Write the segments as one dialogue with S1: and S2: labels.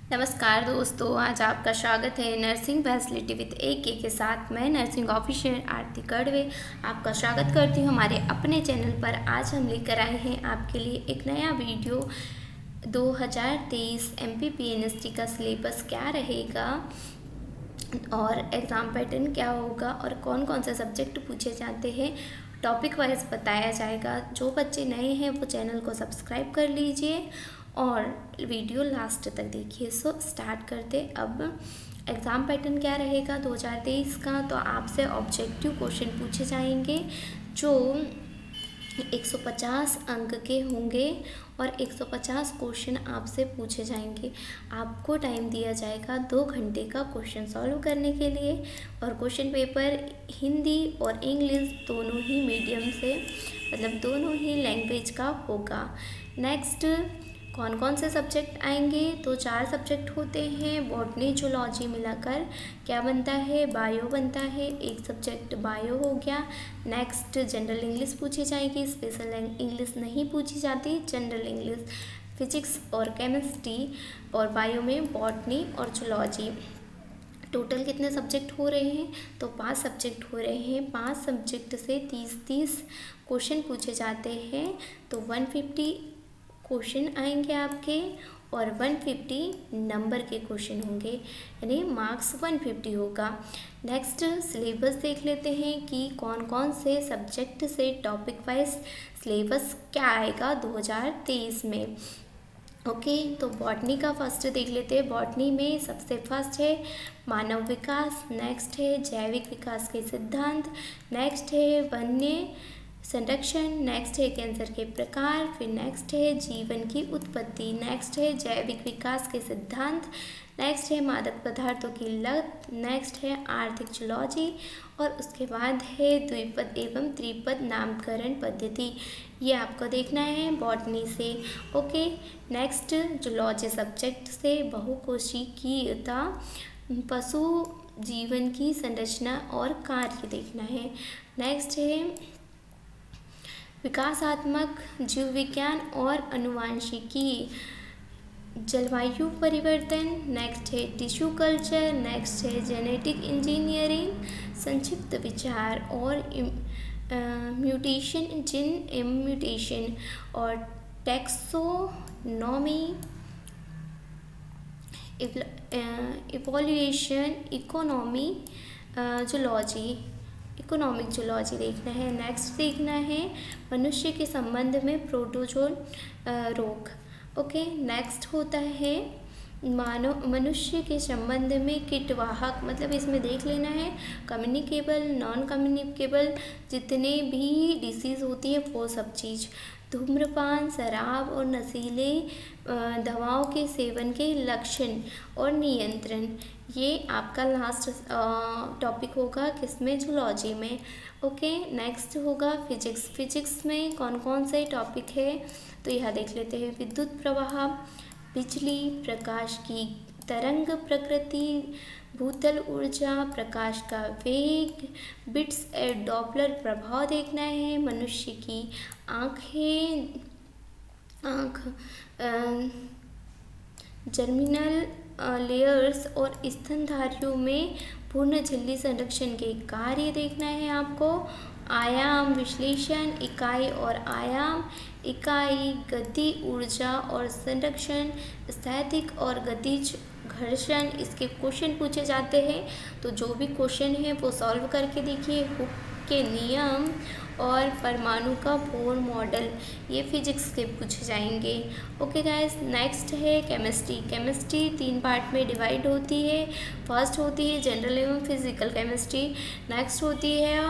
S1: नमस्कार दोस्तों, आज आपका स्वागत है नर्सिंग फैसिलिटी विद AK के साथ। मैं नर्सिंग ऑफिसर आरती कड़वे आपका स्वागत करती हूँ हमारे अपने चैनल पर। आज हम लेकर आए हैं आपके लिए एक नया वीडियो। 2023 MPPNST का सिलेबस क्या रहेगा और एग्ज़ाम पैटर्न क्या होगा और कौन कौन से सब्जेक्ट पूछे जाते हैं, टॉपिक वाइज बताया जाएगा। जो बच्चे नए हैं वो चैनल को सब्सक्राइब कर लीजिए और वीडियो लास्ट तक देखिए। सो स्टार्ट करते। अब एग्ज़ाम पैटर्न क्या रहेगा 2023 का, तो आपसे ऑब्जेक्टिव क्वेश्चन पूछे जाएंगे जो 150 अंक के होंगे और 150 क्वेश्चन आपसे पूछे जाएंगे। आपको टाइम दिया जाएगा 2 घंटे का क्वेश्चन सॉल्व करने के लिए और क्वेश्चन पेपर हिंदी और इंग्लिश दोनों ही मीडियम से, मतलब दोनों ही लैंग्वेज का होगा। नेक्स्ट कौन कौन से सब्जेक्ट आएंगे, तो 4 सब्जेक्ट होते हैं। बॉटनी जूलॉजी मिलाकर क्या बनता है, बायो बनता है। एक सब्जेक्ट बायो हो गया। नेक्स्ट जनरल इंग्लिश पूछी जाएगी, स्पेशल इंग्लिश नहीं पूछी जाती, जनरल इंग्लिश। फिजिक्स और केमिस्ट्री और बायो में बॉटनी और जूलॉजी। टोटल कितने सब्जेक्ट हो रहे हैं, तो 5 सब्जेक्ट हो रहे हैं। 5 सब्जेक्ट से 30 क्वेश्चन पूछे जाते हैं, तो 150 क्वेश्चन आएंगे आपके और 150 नंबर के क्वेश्चन होंगे, यानी मार्क्स 150 होगा। नेक्स्ट सिलेबस देख लेते हैं कि कौन कौन से सब्जेक्ट से टॉपिक वाइज सिलेबस क्या आएगा 2023 में। ओके, तो बॉटनी का फर्स्ट देख लेते हैं। बॉटनी में सबसे फर्स्ट है मानव विकास, नेक्स्ट है जैविक विकास के सिद्धांत, नेक्स्ट है वन्य संरक्षण, नेक्स्ट है कैंसर के प्रकार, फिर नेक्स्ट है जीवन की उत्पत्ति, नेक्स्ट है जैविक विकास के सिद्धांत, नेक्स्ट है मादक पदार्थों की लत, नेक्स्ट है आर्थिक जूलॉजी और उसके बाद है द्विपद एवं त्रिपद नामकरण पद्धति। ये आपको देखना है बॉटनी से। ओके, नेक्स्ट जूलॉजी सब्जेक्ट से बहुकोशिकीयता, पशु जीवन की संरचना और कार्य देखना है। नेक्स्ट है विकासात्मक जीव विज्ञान और अनुवांशिकी, जलवायु परिवर्तन, नेक्स्ट है टिश्यू कल्चर, नेक्स्ट है जेनेटिक इंजीनियरिंग, संक्षिप्त विचार और म्यूटेशन, जीन म्यूटेशन और टैक्सोनॉमी, इवोल्यूशन, इकोनॉमिक जूलॉजी देखना है। नेक्स्ट देखना है मनुष्य के संबंध में प्रोटोजोन रोग। ओके, नेक्स्ट होता है मनुष्य के संबंध में कीटवाहक, मतलब इसमें देख लेना है कम्युनिकेबल, नॉन कम्युनिकेबल, जितने भी डिसीज़ होती है वो सब चीज़। धूम्रपान, शराब और नशीले दवाओं के सेवन के लक्षण और नियंत्रण, ये आपका लास्ट टॉपिक होगा किसमें, जूलॉजी में। ओके, नेक्स्ट होगा फिजिक्स में कौन कौन से टॉपिक है, तो यह देख लेते हैं। विद्युत प्रवाह, बिजली, प्रकाश की तरंग प्रकृति, भूतल ऊर्जा, प्रकाश का वेग, बिट्स एंड डॉपलर प्रभाव देखना है। मनुष्य की आँख, जर्मिनल लेयर्स और स्तनधारियों में पूर्ण झिल्ली संरक्षण के कार्य देखना है आपको। आयाम विश्लेषण, इकाई और आयाम, इकाई, गति, ऊर्जा और संरक्षण, स्थैतिक और गतिज घर्षण, इसके क्वेश्चन पूछे जाते हैं। तो जो भी क्वेश्चन है वो सॉल्व करके देखिए। हुक के नियम और परमाणु का बोर मॉडल, ये फिजिक्स के पूछे जाएंगे। ओके गाइस, नेक्स्ट है केमिस्ट्री 3 पार्ट में डिवाइड होती है। फर्स्ट होती है जनरल एवं फिजिकल केमिस्ट्री, नेक्स्ट होती है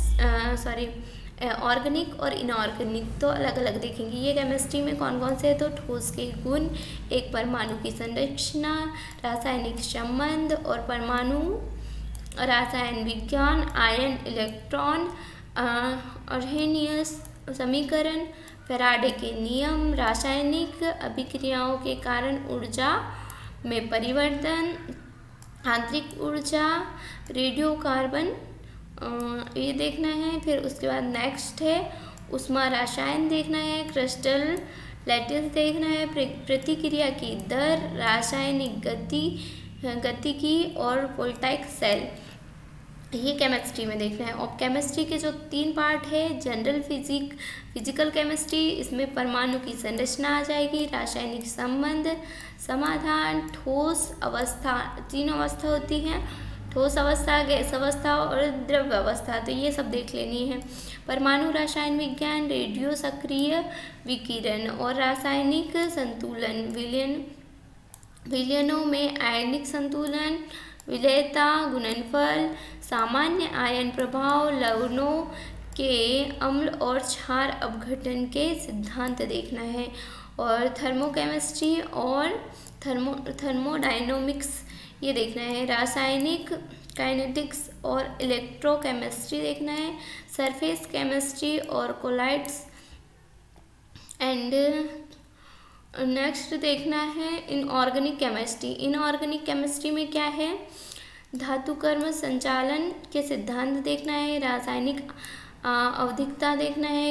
S1: ऑर्गेनिक और इनऑर्गेनिक, तो अलग अलग देखेंगे। ये केमिस्ट्री में कौन कौन से है, तो ठोस के गुण, एक परमाणु की संरचना, रासायनिक संबंध और परमाणु रसायन विज्ञान, आयन इलेक्ट्रॉन, अर्हेनियस समीकरण, फैराडे के नियम, रासायनिक अभिक्रियाओं के कारण ऊर्जा में परिवर्तन, आंतरिक ऊर्जा, रेडियो कार्बन, ये देखना है। फिर उसके बाद नेक्स्ट है उष्मा रसायन देखना है, क्रिस्टल लैटिस देखना है प्रतिक्रिया की दर, रासायनिक गतिकी और वोल्टाइक सेल, ये केमिस्ट्री में देखना है। और केमिस्ट्री के जो 3 पार्ट है, जनरल फिजिकल केमिस्ट्री, इसमें परमाणु की संरचना आ जाएगी, रासायनिक संबंध, समाधान, ठोस अवस्था, 3 अवस्था होती हैं, ठोस अवस्था, गैस अवस्था और द्रव्य अवस्था, तो ये सब देख लेनी है। परमाणु रसायन विज्ञान, रेडियो सक्रिय विकिरण और रासायनिक संतुलन, विलयनों में आयनिक संतुलन, विलेयता, गुणनफल, सामान्य आयन प्रभाव, लवणों के अम्ल और क्षार अपघटन के सिद्धांत देखना है। और थर्मोकेमिस्ट्री और थर्मोडायनामिक्स ये देखना है। रासायनिक काइनेटिक्स और इलेक्ट्रोकेमिस्ट्री देखना है। सरफेस केमिस्ट्री और कोलाइड्स एंड नेक्स्ट देखना है इनऑर्गेनिक केमिस्ट्री। इनऑर्गेनिक केमिस्ट्री में क्या है, धातु कर्म संचालन के सिद्धांत देखना है, रासायनिक आवधिकता देखना है,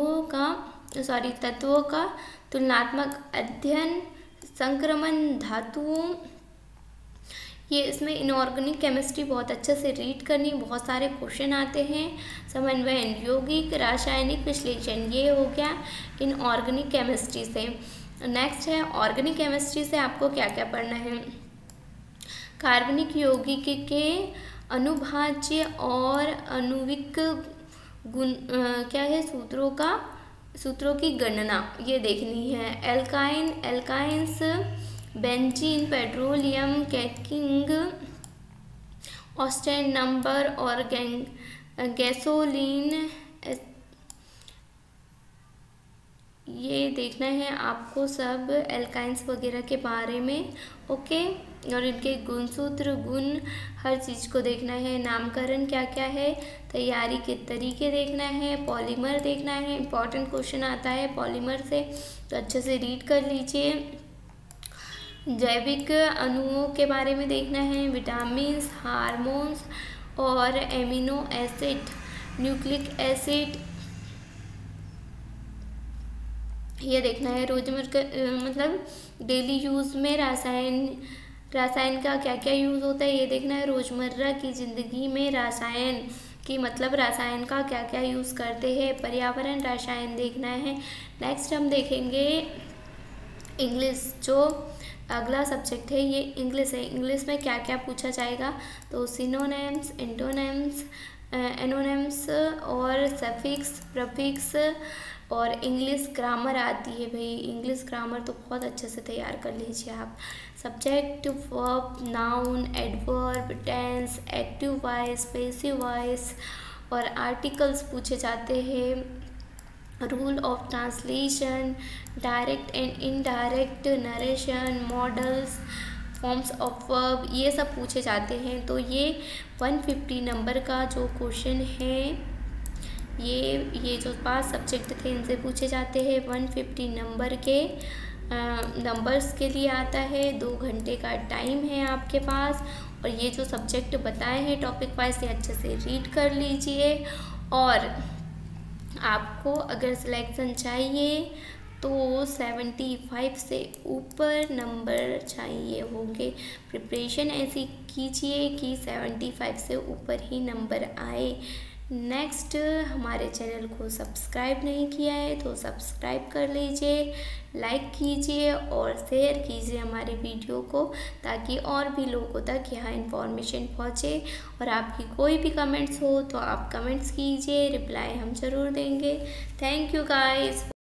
S1: तत्वों का तुलनात्मक अध्ययन, संक्रमण धातुओं, ये इसमें इनऑर्गेनिक केमिस्ट्री बहुत अच्छे से रीड करनी, बहुत सारे क्वेश्चन आते हैं। समन्वयन, यौगिक, रासायनिक विश्लेषण, ये हो गया इनऑर्गेनिक केमिस्ट्री से। नेक्स्ट है ऑर्गेनिक केमिस्ट्री से आपको क्या क्या पढ़ना है, कार्बनिक यौगिक के अनुभाज्य और आणविक गुण क्या है, सूत्रों की गणना ये देखनी है। Alkynes, benzene, petroleum, cracking, octane number और गैसोलीन, ये देखना है आपको सब एल्काइंस वगैरह के बारे में, ओके। और इनके गुणसूत्र, गुण, हर चीज़ को देखना है। नामकरण क्या क्या है, तैयारी के तरीके देखना है, पॉलीमर देखना है, इंपॉर्टेंट क्वेश्चन आता है पॉलीमर से, तो अच्छे से रीड कर लीजिए। जैविक अणुओं के बारे में देखना है, विटामिन्स, हार्मोन्स और एमिनो एसिड, न्यूक्लिक एसिड, ये देखना है। रोजमर्रा मतलब डेली यूज़ में रसायन का क्या क्या यूज़ होता है, ये देखना है। रोजमर्रा की ज़िंदगी में रसायन का क्या क्या यूज़ करते हैं। पर्यावरण रसायन देखना है। नेक्स्ट हम देखेंगे इंग्लिश, जो अगला सब्जेक्ट है ये इंग्लिश है। इंग्लिश में क्या क्या पूछा जाएगा, तो सिनोनिम्स, एंटोनिम्स और सफिक्स, प्रीफिक्स और इंग्लिश ग्रामर आती है भाई। इंग्लिश ग्रामर तो बहुत अच्छे से तैयार कर लीजिए आप। Subject, verb, noun, adverb, tense, active voice, passive voice और आर्टिकल्स पूछे जाते हैं। Rule of translation, direct and indirect narration, modals, forms of verb, ये सब पूछे जाते हैं। तो ये 150 नंबर का जो क्वेश्चन है, ये जो 5 सब्जेक्ट थे इनसे पूछे जाते हैं। 150 नंबर के नंबर्स के लिए आता है। 2 घंटे का टाइम है आपके पास। और ये जो सब्जेक्ट बताए हैं टॉपिक वाइज, ये अच्छे से रीड कर लीजिए। और आपको अगर सिलेक्शन चाहिए तो 75 से ऊपर नंबर चाहिए होंगे। प्रिपरेशन ऐसी कीजिए कि 75 से ऊपर ही नंबर आए। नेक्स्ट, हमारे चैनल को सब्सक्राइब नहीं किया है तो सब्सक्राइब कर लीजिए, लाइक कीजिए और शेयर कीजिए हमारे वीडियो को, ताकि और भी लोगों तक यहाँ इन्फॉर्मेशन पहुँचे। और आपकी कोई भी कमेंट्स हो तो आप कमेंट्स कीजिए, रिप्लाई हम ज़रूर देंगे। Thank you guys.